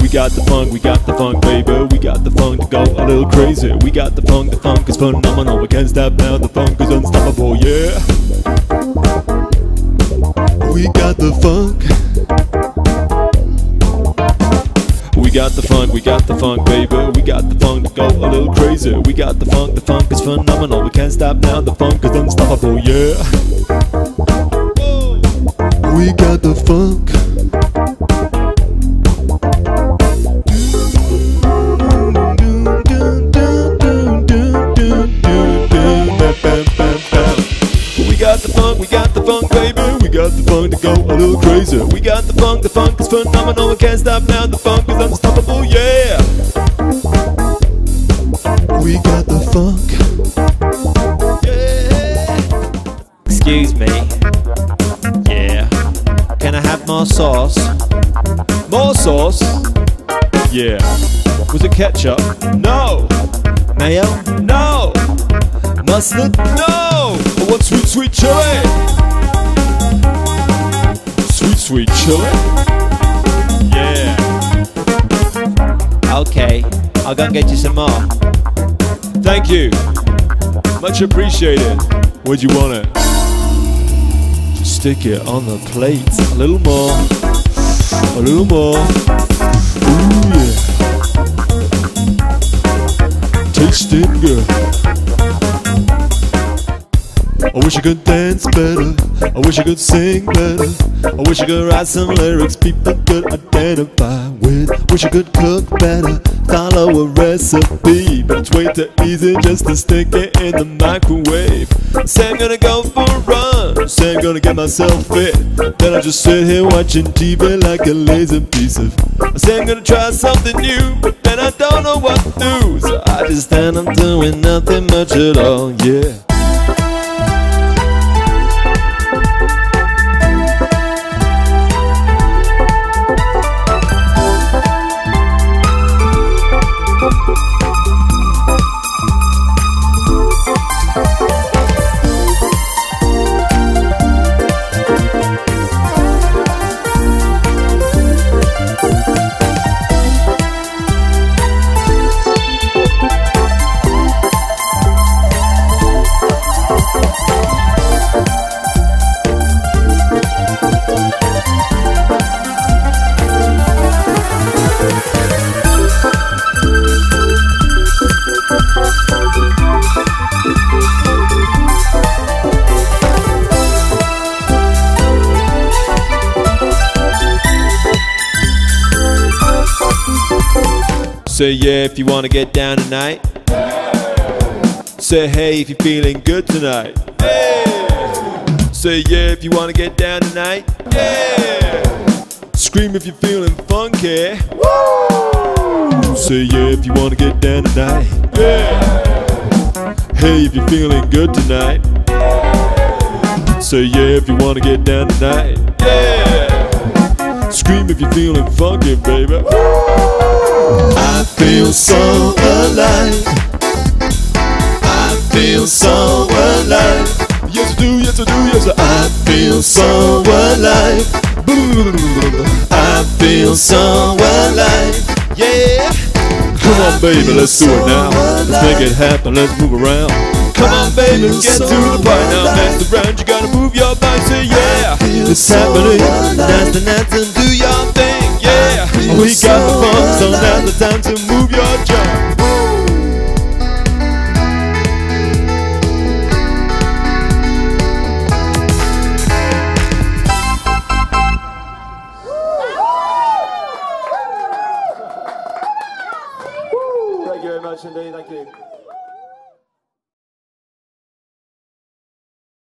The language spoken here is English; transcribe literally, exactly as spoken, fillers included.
We got the funk, we got the funk, baby. We got the funk to go a little crazy. We got the funk, the funk is phenomenal. We can't stop now, the funk is unstoppable, yeah. We got the funk. We got the funk, we got the funk, baby. We got the funk to go a little crazy. We got the funk, the funk is phenomenal. We can't stop now, the funk is unstoppable, yeah. We got the funk. We got the funk, we got the funk, baby. We got the funk to go a little crazy. We got the funk, the funk is phenomenal. We can't stop now, the funk is unstoppable, yeah. We got the funk, yeah. Excuse me. Yeah. Can I have more sauce? More sauce? Yeah. Was it ketchup? No. Mayo? No. Mustard? No. What sweet, sweet chili? Sweet, sweet chili? Yeah. Okay, I'll go and get you some more. Thank you. Much appreciated. Where'd you want it? Just stick it on the plate. A little more. A little more. Ooh, yeah. Tasting good. I wish I could dance better. I wish I could sing better. I wish I could write some lyrics people could identify with. Wish I could cook better, follow a recipe, but it's way too easy just to stick it in the microwave. Say I'm gonna go for a run, say I'm gonna get myself fit, then I just sit here watching T V like a lazy piece of. I say I'm gonna try something new, but then I don't know what to do, so I just stand up doing nothing much at all, yeah. Say yeah if you wanna get down tonight. Say hey if you're feeling good tonight. Hey. Say yeah if you wanna get down tonight. Yeah. Scream if you're feeling funky. Woo. Say yeah if you wanna get down tonight. Yeah. Hey if you're feeling good tonight. Say yeah if you wanna get down tonight. Yeah. Scream if you're feeling funky, baby. Woo. I feel so alive. I feel so alive. Yes I do, yes I do, yes I, I feel so alive. I feel so alive. Yeah. Come on baby, let's do it now. Let's make it happen, let's move around. Come on baby, let's get to the party now. Dance around, you gotta move your body, say yeah. It's happening, dance the dance and do your thing, yeah. We got the funk, so now's the time to move your jump.